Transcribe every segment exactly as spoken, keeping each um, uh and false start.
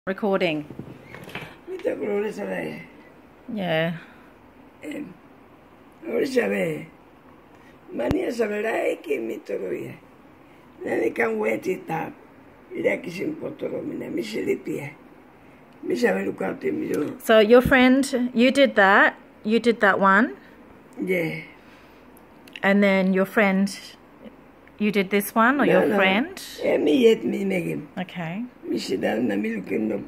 Recording. Yeah. Mania saberai che mi troia. Nani kan weti tap. Ida kisim potoro mina misilipia. Misaberu karte miro. So your friend, you did that. You did that one. Yeah. And then your friend, you did this one, or no, your no. friend? Eh, mi yet mi megim. Okay. Misidal na milukin no.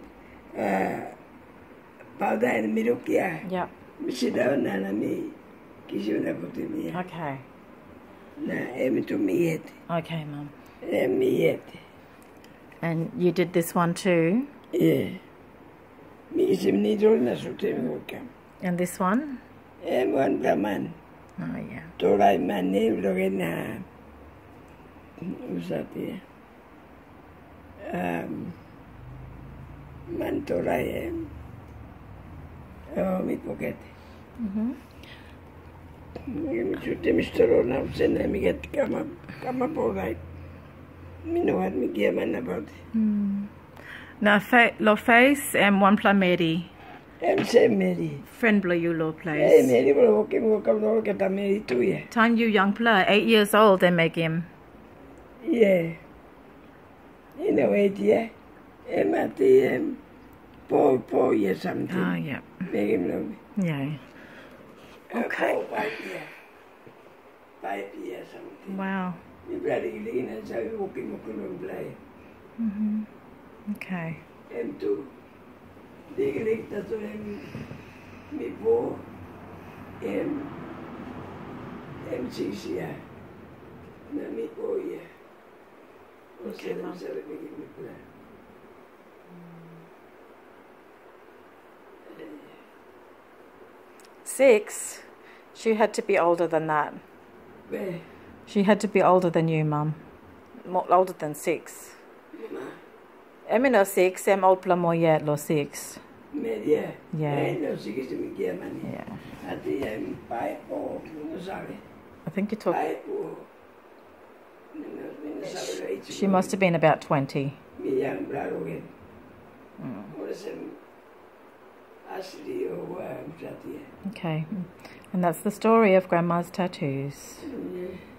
Pauda en milukia. Yep. Misidal na na mi kisim na kote. Okay. Na emi to mi yet. Okay, Mum. Eh, mi yet. And you did this one too. Yeah. Mi isim ni dol na sute mi wakam. And this one? Eh, one gaman. Oh yeah. Torai mane blogena. Usati. Um. Man torai. Oh, mi pocket. Mhm. Mi chute Mister Ona usena mi get kama kama porai. Mi no hat mi kia man about. Mm. Na fa lo face and one plamedi. Em se meri. Friend blow you lo Eh, place. meri bro ke mo kam no ke ta meri tu ye. Time you young player, eight years old, they make him. Yeah. In a way, yeah. Em at the um, four, four years something. Oh yeah. Make him love me. Yeah. Okay. Uh, five years. Five years something. Wow. Mi bloody lean and so you walking on play. Mhm. Okay. Em tu. Digelik dat zo em mi bo em em sisia. Na mi bo ye. Okay, Mum. Six? She had to be older than that. Where? She had to be older than you, Mum. More older than six. Mama. I'm in six, I'm old plamoya at lo six. Media. Yeah. Eh, no, sige si mi kia mani. Yeah. Ati em pai po, no sabe. I think you took. Pai po. No, no sabe. She must have been about twenty. Mi yang bravo again. Mm. Or some Ashley or um, Okay. And that's the story of Grandma's tattoos. yeah.